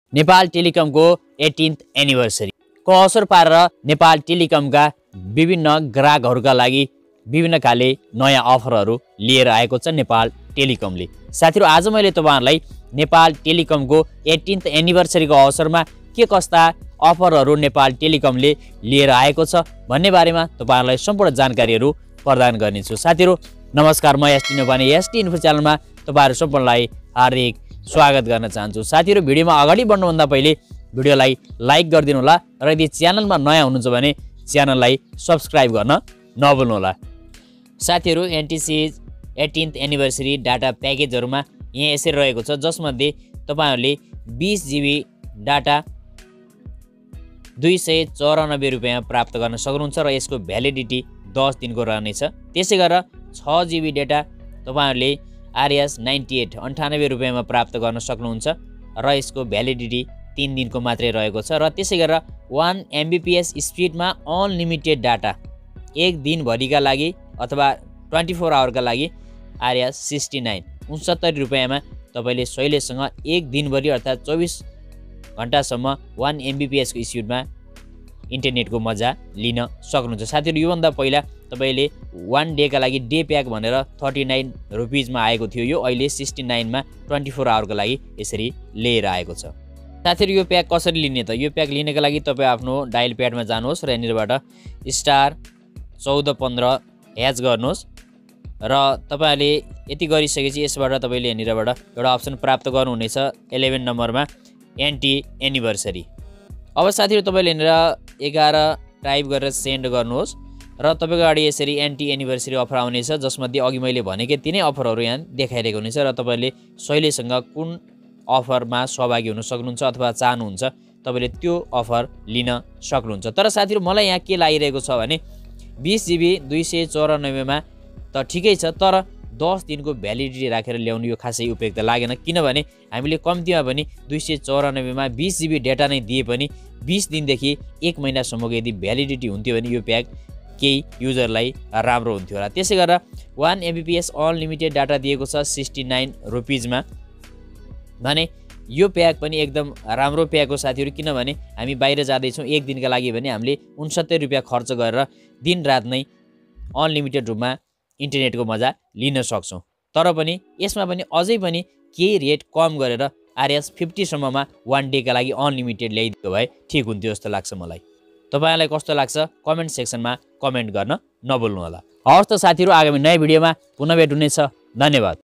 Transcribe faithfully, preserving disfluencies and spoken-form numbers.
Nepal टेलिकमको eighteenth anniversary को अवसर पारेर नेपाल टेलिकमका विभिन्न ग्राहकहरूका लागि विभिन्न खाले नयाँ अफरहरू लिएर आएको छ नेपाल टेलिकमले। साथीहरु, आज मैले तपाईहरुलाई नेपाल टेलिकमको एटीन्थ एनिभर्सरीको अवसरमा के कस्ता अफरहरू नेपाल टेलिकमले लिएर आएको छ भन्ने बारेमा तपाईहरुलाई सम्पूर्ण जानकारीहरू प्रदान गर्नेछु। साथीहरु नमस्कार, म sdinfo sdinfo च्यानलमा तपाईहरु सम्पूर्णलाई हार्दिक स्वागत गर्न चाहन्छु। साथीहरु, भिडियोमा अगाडि बढ्नुभन्दा पहिले भिडियोलाई लाइक गरिदिनु होला र यदि च्यानलमा नयाँ हुनुहुन्छ भने च्यानललाई सब्स्क्राइब गर्न नभुल्नु होला। साथीहरु, एनटीसी एटीन्थ एनिभर्सरी डाटा प्याकेजहरुमा यहाँ यसरी रहेको छ, जसमध्ये तपाईहरुले बीस जीबी डाटा दुई सय चौरानब्बे रुपियाँमा प्राप्त गर्न सक्नुहुन्छ र यसको भ्यालिडिटी दस दिनको रहनेछ। त्यसै गरेर छ जीबी डेटा तपाईहरुले आरएस नाइन्टी एट अन्ठानब्बे रुपियाँमा प्राप्त गर्न सक्नुहुन्छ र यसको भ्यालिडिटी तीन दिनको मात्रै रहेको छ। र त्यसै गरेर वान एमबीपीएस स्पिडमा अनलिमिटेड डाटा एक दिनभरिका लागि अथवा ट्वेन्टी फोर आवरका लागि आरएस सिक्सटी नाइन उनसत्तरी रुपियाँमा तपाईँले सहिलेसँग एक दिनभरि अर्थात् चौबिस घन्टासम्म वान एमबीपीएसको स्पिडमा इन्टरनेटको मजा लिन सक्नुहुन्छ। साथीहरु, योभन्दा पहिला तपाईँले वान डेका लागि डे प्याक भनेर थर्टी नाइन रुपिजमा आएको थियो, यो अहिले सिक्सटी नाइनमा ट्वेन्टी फोर आवरको लागि यसरी लिएर आएको छ। साथीहरु, यो प्याक कसरी लिने त? यो प्याक लिनेका लागि तपाईँ आफ्नो डायल प्याडमा जानुहोस् र यहाँनिरबाट स्टार चौध पन्ध्र ह्याच गर्नुहोस् र तपाईँले यति गरिसकेपछि यसबाट तपाईँले यहाँनिरबाट एउटा अप्सन प्राप्त गर्नुहुनेछ इलेभेन नम्बरमा एनटी एनिभर्सरी। अब साथीहरु, तपाईँले यहाँनिर एघार टाइप गरेर सेन्ड गर्नुहोस् र तपाईँको अगाडि यसरी एनटी एनिभर्सरी अफर आउनेछ, जसमध्ये अघि मैले भनेकै तिनै अफरहरू यहाँ देखाइरहेको हुनेछ र तपाईँले सहिलेसँग कुन अफरमा सहभागी हुन सक्नुहुन्छ अथवा चाहनुहुन्छ तपाईँले त्यो अफर लिन सक्नुहुन्छ। तर साथीहरु, मलाई यहाँ के लागिरहेको छ भने बीस जीबी दुई सय चौरानब्बेमा त ठिकै छ, तर दस दिनको भ्यालिडिटी राखेर ल्याउनु यो खासै उपयुक्त लागेन। किनभने हामीले कम्तीमा पनि दुई सय चौरानब्बेमा बीस जीबी डेटा नै दिए पनि बीस दिनदेखि एक महिनासम्मको यदि भ्यालिडिटी हुन्थ्यो भने यो प्याक केही युजरलाई राम्रो हुन्थ्यो होला। त्यसै गरेर वान एमबीपीएस अनलिमिटेड डाटा दिएको छ सिक्सटी नाइन रुपिजमा भने यो प्याक पनि एकदम राम्रो प्याक हो साथीहरु। किनभने हामी बाहिर जाँदैछौँ एक दिनका लागि भने हामीले उनसत्तरी रुपियाँ खर्च गरेर दिन रात नै अनलिमिटेड रूपमा इन्टरनेटको मजा लिन सक्छौँ। तर पनि यसमा पनि अझै पनि केही रेट कम गरेर आरएस फिफ्टीसम्ममा वान डेका लागि अनलिमिटेड ल्याइदिएको भए ठिक हुन्थ्यो जस्तो लाग्छ मलाई। तपाईँलाई कस्तो लाग्छ कमेन्ट सेक्सनमा कमेन्ट गर्न नभुल्नु होला। हवस् त साथीहरु, आगामी नयाँ भिडियोमा पुनः भेट हुनेछ। धन्यवाद।